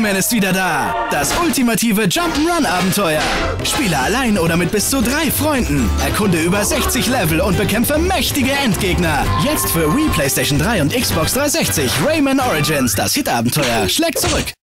Rayman ist wieder da. Das ultimative Jump'n'Run-Abenteuer. Spiele allein oder mit bis zu 3 Freunden. Erkunde über 60 Level und bekämpfe mächtige Endgegner. Jetzt für Wii, PlayStation 3 und Xbox 360. Rayman Origins, das Hit-Abenteuer. Schlägt zurück.